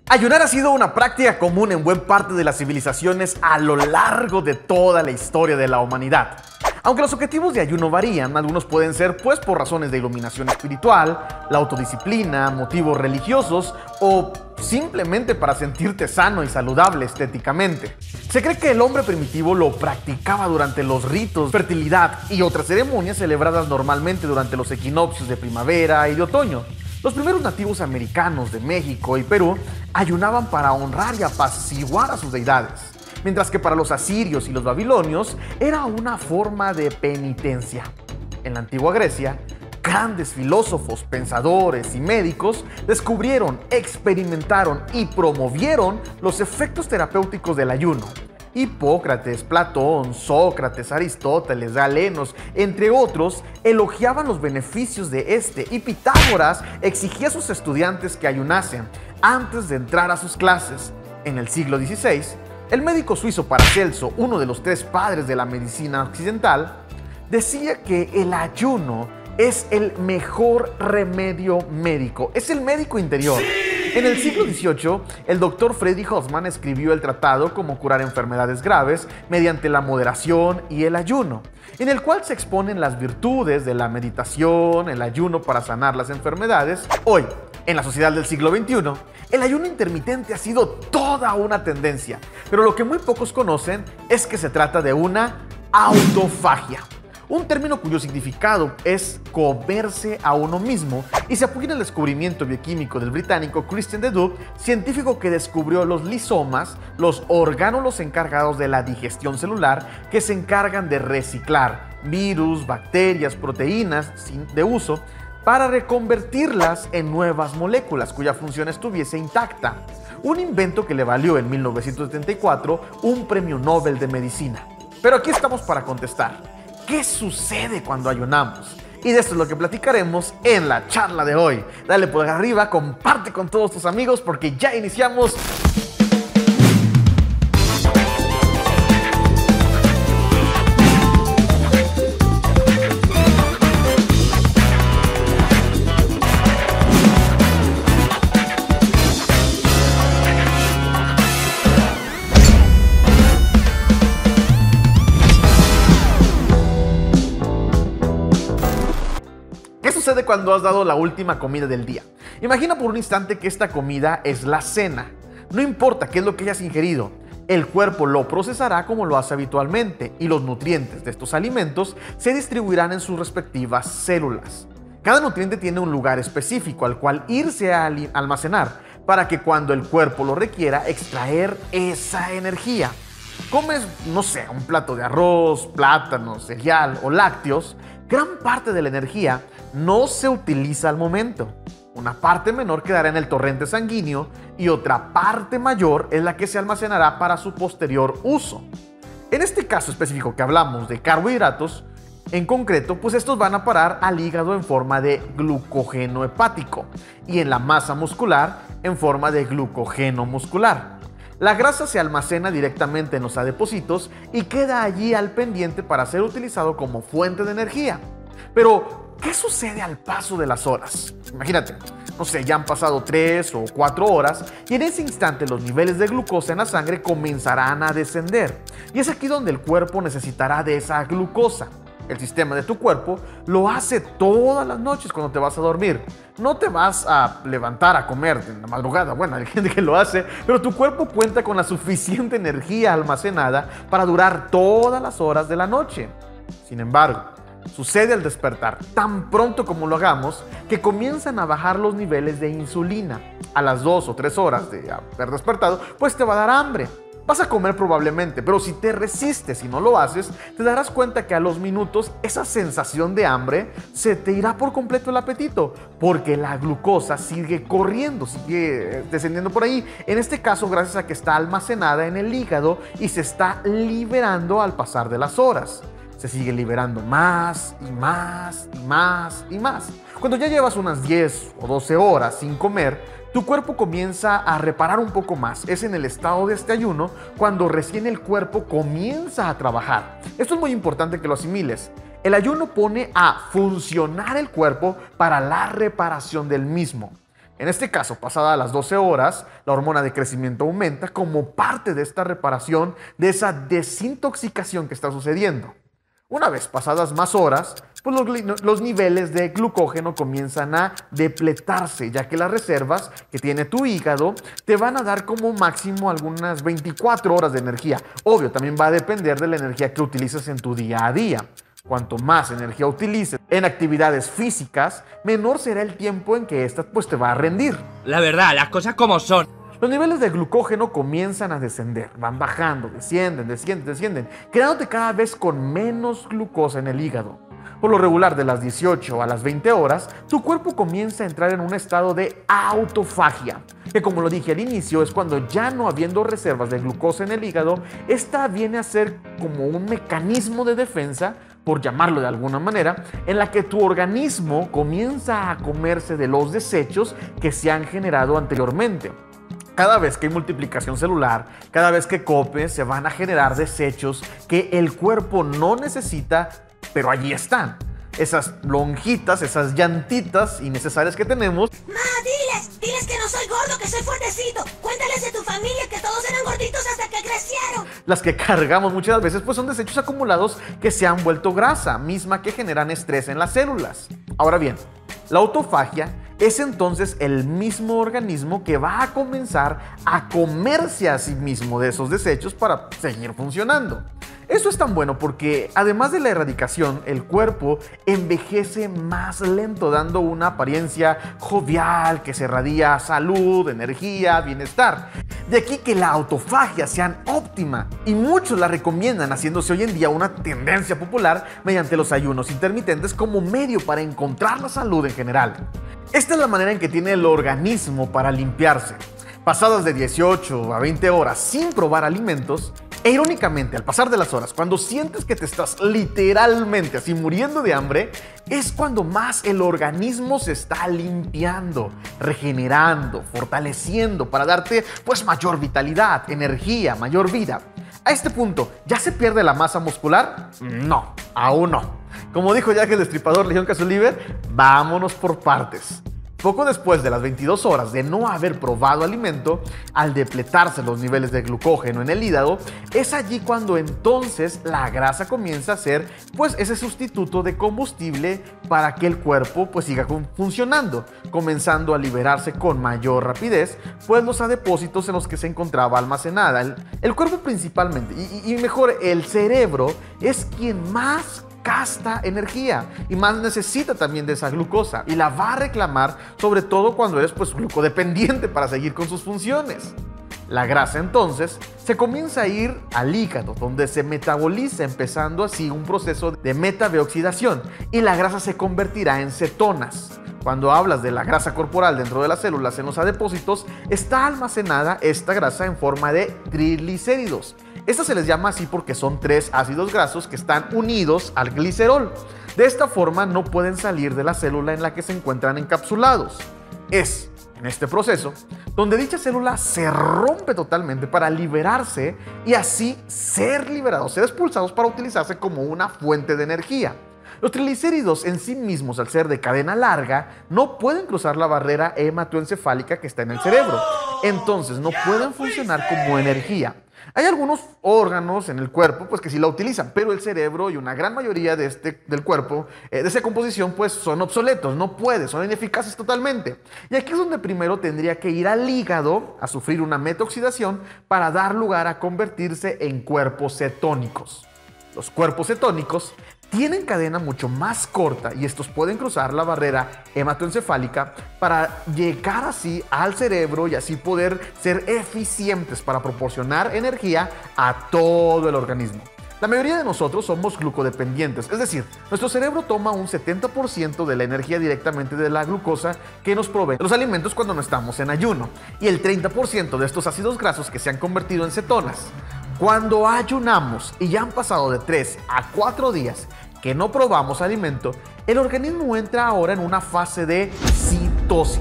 Ayunar ha sido una práctica común en buena parte de las civilizaciones a lo largo de toda la historia de la humanidad. Aunque los objetivos de ayuno varían, algunos pueden ser pues por razones de iluminación espiritual, la autodisciplina, motivos religiosos o simplemente para sentirte sano y saludable estéticamente. Se cree que el hombre primitivo lo practicaba durante los ritos, fertilidad y otras ceremonias celebradas normalmente durante los equinoccios de primavera y de otoño. Los primeros nativos americanos de México y Perú ayunaban para honrar y apaciguar a sus deidades, mientras que para los asirios y los babilonios era una forma de penitencia. En la antigua Grecia, grandes filósofos, pensadores y médicos descubrieron, experimentaron y promovieron los efectos terapéuticos del ayuno. Hipócrates, Platón, Sócrates, Aristóteles, Galenos, entre otros, elogiaban los beneficios de este, y Pitágoras exigía a sus estudiantes que ayunasen antes de entrar a sus clases. En el siglo XVI, el médico suizo Paracelso, uno de los tres padres de la medicina occidental, decía que el ayuno es el mejor remedio médico, es el médico interior. En el siglo XVIII, el doctor Friedrich Holzmann escribió el tratado Cómo curar enfermedades graves mediante la moderación y el ayuno, en el cual se exponen las virtudes de la meditación, el ayuno para sanar las enfermedades. Hoy, en la sociedad del siglo XXI, el ayuno intermitente ha sido toda una tendencia, pero lo que muy pocos conocen es que se trata de una autofagia. Un término cuyo significado es comerse a uno mismo y se apoya en el descubrimiento bioquímico del británico Christian de Duve, científico que descubrió los lisomas, los orgánulos encargados de la digestión celular que se encargan de reciclar virus, bacterias, proteínas de uso para reconvertirlas en nuevas moléculas cuya función estuviese intacta. Un invento que le valió en 1974 un premio Nobel de Medicina. Pero aquí estamos para contestar. ¿Qué sucede cuando ayunamos? Y de esto es lo que platicaremos en la charla de hoy. Dale por arriba, comparte con todos tus amigos porque ya iniciamos. ¿Qué sucede cuando has dado la última comida del día? Imagina por un instante que esta comida es la cena. No importa qué es lo que hayas ingerido, el cuerpo lo procesará como lo hace habitualmente y los nutrientes de estos alimentos se distribuirán en sus respectivas células. Cada nutriente tiene un lugar específico al cual irse a almacenar para que cuando el cuerpo lo requiera extraer esa energía. Comes, no sé, un plato de arroz, plátano, cereal o lácteos, gran parte de la energía no se utiliza al momento. Una parte menor quedará en el torrente sanguíneo y otra parte mayor es la que se almacenará para su posterior uso. En este caso específico que hablamos de carbohidratos, en concreto, pues estos van a parar al hígado en forma de glucógeno hepático y en la masa muscular en forma de glucógeno muscular. La grasa se almacena directamente en los adipocitos y queda allí al pendiente para ser utilizado como fuente de energía. Pero, ¿qué sucede al paso de las horas? Imagínate, no sé, ya han pasado 3 o 4 horas y en ese instante los niveles de glucosa en la sangre comenzarán a descender. Y es aquí donde el cuerpo necesitará de esa glucosa. El sistema de tu cuerpo lo hace todas las noches cuando te vas a dormir. No te vas a levantar a comer en la madrugada. Bueno, hay gente que lo hace, pero tu cuerpo cuenta con la suficiente energía almacenada para durar todas las horas de la noche. Sin embargo, sucede al despertar, tan pronto como lo hagamos, que comienzan a bajar los niveles de insulina. A las 2 o 3 horas de haber despertado, pues te va a dar hambre. Vas a comer probablemente, pero si te resistes y no lo haces, te darás cuenta que a los minutos esa sensación de hambre se te irá por completo el apetito, porque la glucosa sigue corriendo, sigue descendiendo por ahí. En este caso, gracias a que está almacenada en el hígado y se está liberando al pasar de las horas. Se sigue liberando más y más y más y más. Cuando ya llevas unas 10 o 12 horas sin comer, tu cuerpo comienza a reparar un poco más. Es en el estado de este ayuno cuando recién el cuerpo comienza a trabajar. Esto es muy importante que lo asimiles. El ayuno pone a funcionar el cuerpo para la reparación del mismo. En este caso, pasadas las 12 horas, la hormona de crecimiento aumenta como parte de esta reparación, de esa desintoxicación que está sucediendo. Una vez pasadas más horas, pues los niveles de glucógeno comienzan a depletarse, ya que las reservas que tiene tu hígado te van a dar como máximo algunas 24 horas de energía. Obvio, también va a depender de la energía que utilices en tu día a día. Cuanto más energía utilices en actividades físicas, menor será el tiempo en que ésta pues te va a rendir. La verdad, las cosas como son. Los niveles de glucógeno comienzan a descender, van bajando, descienden, quedándote cada vez con menos glucosa en el hígado. Por lo regular, de las 18 a las 20 horas, tu cuerpo comienza a entrar en un estado de autofagia, que como lo dije al inicio, es cuando ya no habiendo reservas de glucosa en el hígado, esta viene a ser como un mecanismo de defensa, por llamarlo de alguna manera, en la que tu organismo comienza a comerse de los desechos que se han generado anteriormente. Cada vez que hay multiplicación celular, cada vez que comes, se van a generar desechos que el cuerpo no necesita, pero allí están. Esas lonjitas, esas llantitas innecesarias que tenemos. Diles que no soy gordo, que soy fuertecito. Cuéntales de tu familia que todos eran gorditos hasta que crecieron. Las que cargamos muchas veces pues son desechos acumulados que se han vuelto grasa, misma que generan estrés en las células. Ahora bien, la autofagia es entonces el mismo organismo que va a comenzar a comerse a sí mismo de esos desechos para seguir funcionando. Eso es tan bueno porque además de la erradicación, el cuerpo envejece más lento, dando una apariencia jovial que se irradia salud, energía, bienestar. De aquí que la autofagia sea óptima y muchos la recomiendan, haciéndose hoy en día una tendencia popular mediante los ayunos intermitentes como medio para encontrar la salud en general. Esta es la manera en que tiene el organismo para limpiarse. Pasadas de 18 a 20 horas sin probar alimentos, e irónicamente, al pasar de las horas, cuando sientes que te estás literalmente así muriendo de hambre, es cuando más el organismo se está limpiando, regenerando, fortaleciendo para darte pues mayor vitalidad, energía, mayor vida. A este punto, ¿ya se pierde la masa muscular? No, aún no. Como dijo Jack el Destripador, Legión Casuliver, vámonos por partes. Poco después de las 22 horas de no haber probado alimento, al depletarse los niveles de glucógeno en el hígado, es allí cuando entonces la grasa comienza a ser pues ese sustituto de combustible para que el cuerpo pues siga funcionando, comenzando a liberarse con mayor rapidez pues los adepósitos en los que se encontraba almacenada. El cuerpo principalmente, y mejor el cerebro, es quien más gasta energía y más necesita también de esa glucosa y la va a reclamar, sobre todo cuando eres pues glucodependiente para seguir con sus funciones. La grasa entonces se comienza a ir al hígado, donde se metaboliza, empezando así un proceso de metabeoxidación, y la grasa se convertirá en cetonas. Cuando hablas de la grasa corporal dentro de las células en los adepósitos, está almacenada esta grasa en forma de triglicéridos. Esta se les llama así porque son 3 ácidos grasos que están unidos al glicerol. De esta forma no pueden salir de la célula en la que se encuentran encapsulados. Es en este proceso donde dicha célula se rompe totalmente para liberarse y así ser liberados, ser expulsados para utilizarse como una fuente de energía. Los triglicéridos en sí mismos, al ser de cadena larga, no pueden cruzar la barrera hematoencefálica que está en el cerebro. Entonces no pueden funcionar como energía. Hay algunos órganos en el cuerpo pues, que sí la utilizan, pero el cerebro y una gran mayoría del cuerpo, de esa composición, pues son obsoletos, no pueden, son ineficaces totalmente. Y aquí es donde primero tendría que ir al hígado a sufrir una metaoxidación para dar lugar a convertirse en cuerpos cetónicos. Los cuerpos cetónicos tienen cadena mucho más corta y estos pueden cruzar la barrera hematoencefálica para llegar así al cerebro y así poder ser eficientes para proporcionar energía a todo el organismo. La mayoría de nosotros somos glucodependientes, es decir, nuestro cerebro toma un 70% de la energía directamente de la glucosa que nos proveen los alimentos cuando no estamos en ayuno y el 30% de estos ácidos grasos que se han convertido en cetonas. Cuando ayunamos y ya han pasado de 3 a 4 días que no probamos alimento, el organismo entra ahora en una fase de citosis, que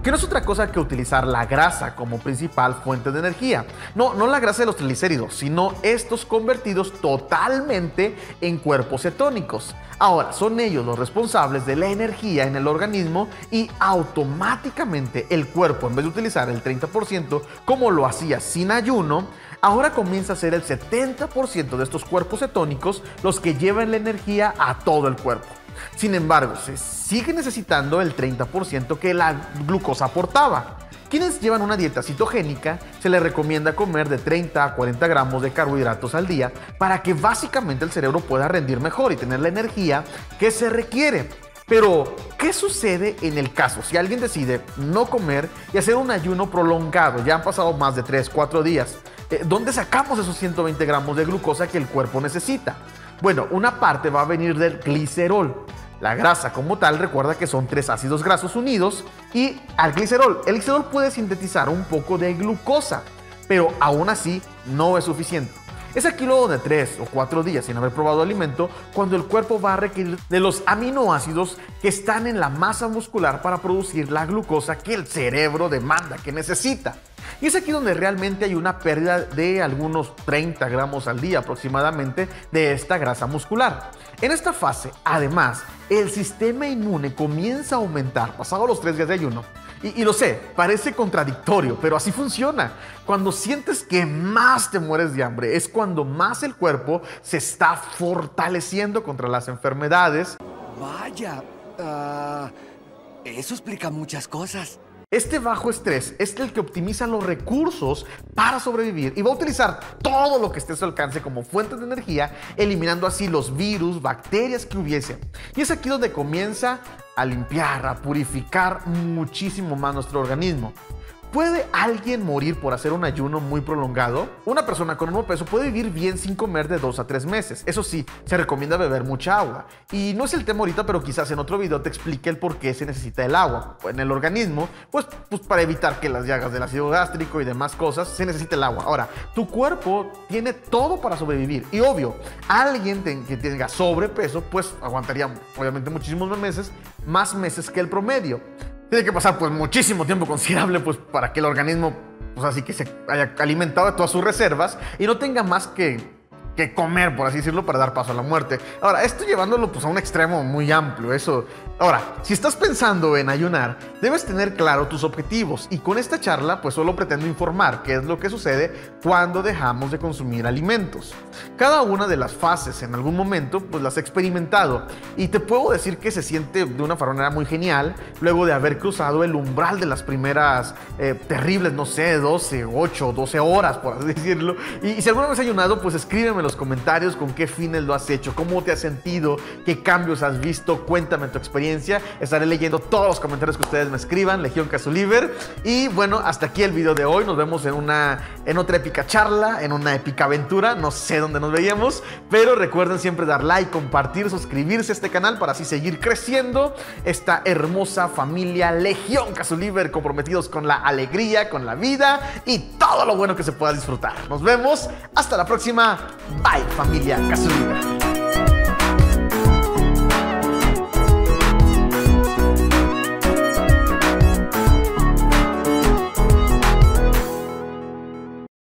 que no es otra cosa que utilizar la grasa como principal fuente de energía. No la grasa de los triglicéridos, sino estos convertidos totalmente en cuerpos cetónicos. Ahora, son ellos los responsables de la energía en el organismo y automáticamente el cuerpo, en vez de utilizar el 30% como lo hacía sin ayuno, ahora comienza a ser el 70% de estos cuerpos cetónicos los que llevan la energía a todo el cuerpo. Sin embargo, se sigue necesitando el 30% que la glucosa aportaba. Quienes llevan una dieta cetogénica se les recomienda comer de 30 a 40 gramos de carbohidratos al día para que básicamente el cerebro pueda rendir mejor y tener la energía que se requiere. Pero, ¿qué sucede en el caso si alguien decide no comer y hacer un ayuno prolongado? Ya han pasado más de 3-4 días. ¿Dónde sacamos esos 120 gramos de glucosa que el cuerpo necesita? Bueno, una parte va a venir del glicerol. La grasa como tal, recuerda que son 3 ácidos grasos unidos y al glicerol. El glicerol puede sintetizar un poco de glucosa, pero aún así no es suficiente. Es aquí luego de 3 o 4 días sin haber probado alimento cuando el cuerpo va a requerir de los aminoácidos que están en la masa muscular para producir la glucosa que el cerebro demanda, que necesita. Y es aquí donde realmente hay una pérdida de algunos 30 gramos al día aproximadamente de esta grasa muscular. En esta fase, además, el sistema inmune comienza a aumentar pasados los 3 días de ayuno. Y lo sé, parece contradictorio, pero así funciona. Cuando sientes que más te mueres de hambre, es cuando más el cuerpo se está fortaleciendo contra las enfermedades. Vaya, eso explica muchas cosas. Este bajo estrés es el que optimiza los recursos para sobrevivir y va a utilizar todo lo que esté a su alcance como fuente de energía, eliminando así los virus, bacterias que hubiese. Y es aquí donde comienza a limpiar, a purificar muchísimo más nuestro organismo. ¿Puede alguien morir por hacer un ayuno muy prolongado? Una persona con un peso puede vivir bien sin comer de 2 a 3 meses. Eso sí, se recomienda beber mucha agua. Y no es el tema ahorita, pero quizás en otro video te explique el por qué se necesita el agua en el organismo, pues para evitar que las llagas del ácido gástrico y demás cosas, se necesita el agua. Ahora, tu cuerpo tiene todo para sobrevivir. Y obvio, alguien que tenga sobrepeso, pues aguantaría obviamente muchísimos más meses que el promedio. Tiene que pasar pues muchísimo tiempo considerable pues para que el organismo pues así que se haya alimentado de todas sus reservas y no tenga más que comer, por así decirlo, para dar paso a la muerte. Ahora, esto llevándolo pues a un extremo muy amplio, eso. Ahora, si estás pensando en ayunar, debes tener claro tus objetivos y con esta charla pues solo pretendo informar qué es lo que sucede cuando dejamos de consumir alimentos. Cada una de las fases en algún momento pues las he experimentado y te puedo decir que se siente de una manera muy genial luego de haber cruzado el umbral de las primeras terribles, no sé, 12, 8, 12 horas, por así decirlo. Y si alguna vez has ayunado, pues escríbeme en los comentarios con qué fines lo has hecho, cómo te has sentido, qué cambios has visto, cuéntame tu experiencia. Estaré leyendo todos los comentarios que ustedes me escriban, Legión Casuliver. Y bueno, hasta aquí el video de hoy. Nos vemos en otra épica charla, en una épica aventura. No sé dónde nos veíamos, pero recuerden siempre dar like, compartir, suscribirse a este canal para así seguir creciendo esta hermosa familia Legión Casuliver, comprometidos con la alegría, con la vida y todo lo bueno que se pueda disfrutar. Nos vemos hasta la próxima. Bye, familia Casuliver.